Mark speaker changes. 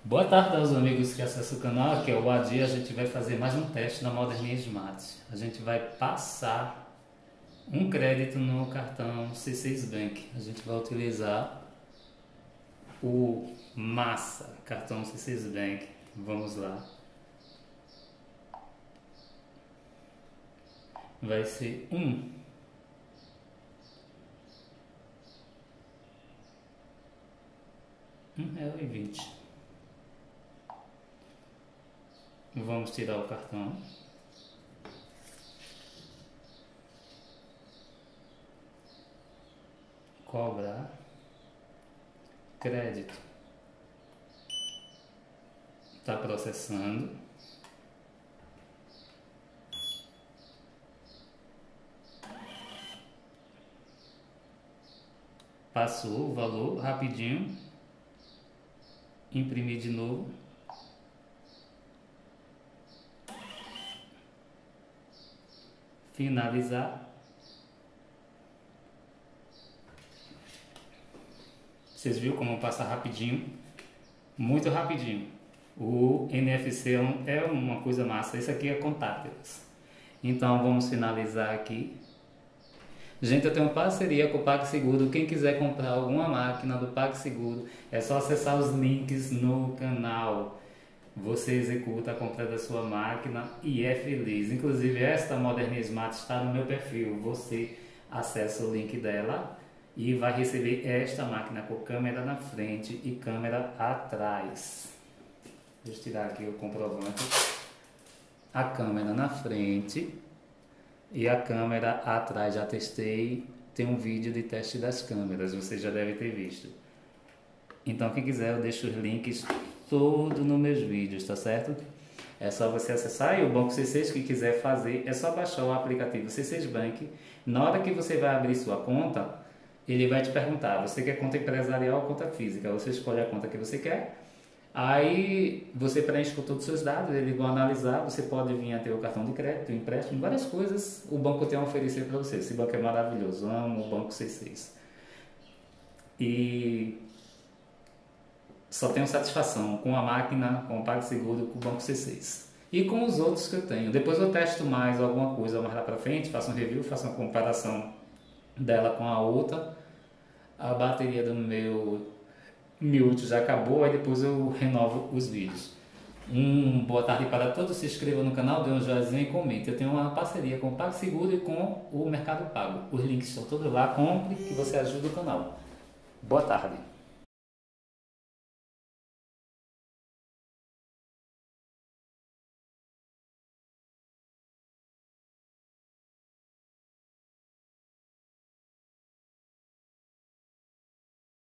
Speaker 1: Boa tarde aos amigos que acessam o canal, aqui é o Adi. A gente vai fazer mais um teste na Modern Smart. A gente vai passar um crédito no cartão C6 Bank. A gente vai utilizar o Massa, cartão C6 Bank. Vamos lá. Vai ser R$1,20. Vamos tirar o cartão. Cobrar. Crédito. Está processando. Passou o valor rapidinho. Imprimir de novo. Finalizar. Vocês viram como passa rapidinho? Muito rapidinho. O NFC é uma coisa massa. Esse aqui é contactless. Então vamos finalizar aqui. Gente, eu tenho uma parceria com o PagSeguro. Quem quiser comprar alguma máquina do PagSeguro, é só acessar os links no canal. Você executa a compra da sua máquina e é feliz. Inclusive esta Modern Smart está no meu perfil. Você acessa o link dela e vai receber esta máquina com câmera na frente e câmera atrás. Deixa eu tirar aqui o comprovante. A câmera na frente e a câmera atrás. Já testei, tem um vídeo de teste das câmeras, você já deve ter visto. Então quem quiser eu deixo os links tudo nos meus vídeos, tá certo? É só você acessar e o Banco C6 que quiser fazer, é só baixar o aplicativo C6 Bank. Na hora que você vai abrir sua conta, ele vai te perguntar, você quer conta empresarial ou conta física? Você escolhe a conta que você quer. Aí você preenche com todos os seus dados, eles vão analisar, você pode vir a ter o cartão de crédito, empréstimo, várias coisas o banco tem a oferecer para você. Esse banco é maravilhoso, amo o Banco C6. E só tenho satisfação com a máquina, com o PagSeguro, com o Banco C6. E com os outros que eu tenho. Depois eu testo mais alguma coisa mais lá para frente, faço um review, faço uma comparação dela com a outra. A bateria do meu miúdo já acabou, aí depois eu renovo os vídeos. Boa tarde para todos, se inscreva no canal, dê um joinha e comente. Eu tenho uma parceria com o PagSeguro e com o Mercado Pago. Os links estão todos lá, compre que você ajuda o canal. Boa tarde.